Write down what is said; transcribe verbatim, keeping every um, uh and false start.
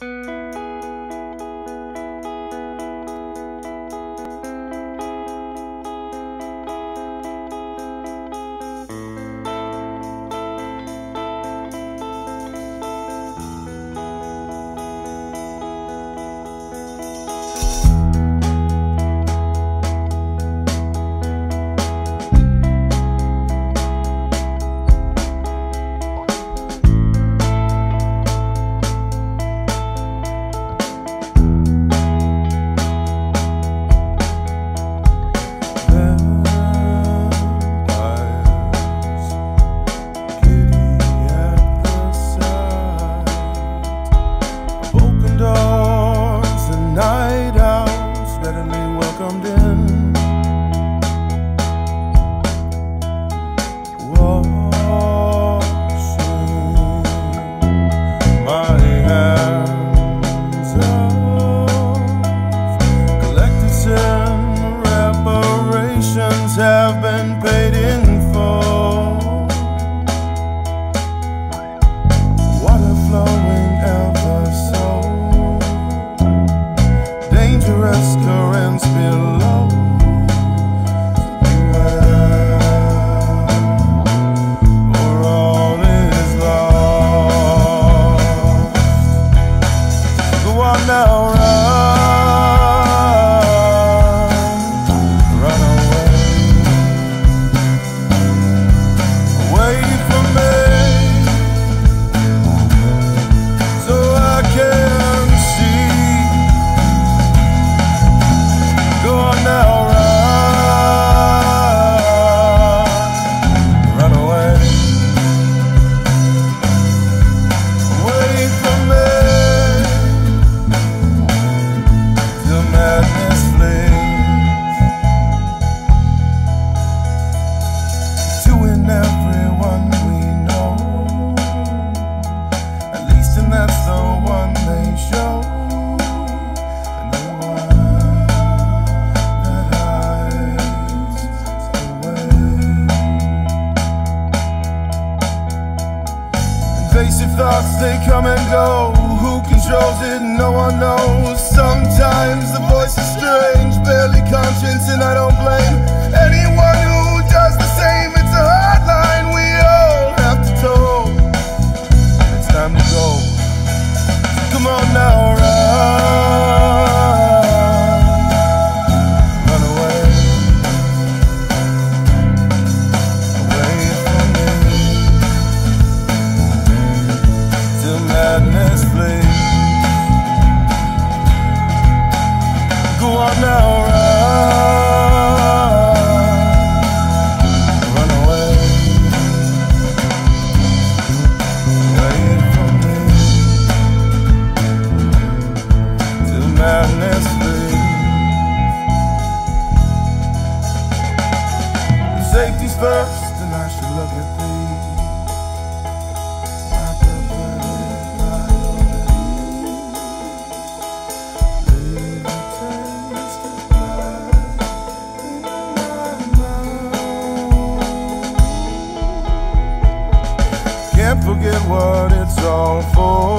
Have been paid in full. Water flowing ever so, dangerous currents below. Beware, or all is lost. Go on now, run. Invasive thoughts, they come and go. Who controls it? No one knows. Sometimes the voice is strange, barely conscious, and I don't blame anyone who does the same. It's a hard line we all have to toe. It's time to go. Come on now, run. Run away. Away from me. Till madness flees. Go on now, run. Run away. Away from me. Till madness flees. Safety's first, and I should look at thee. Can't forget what it's all for.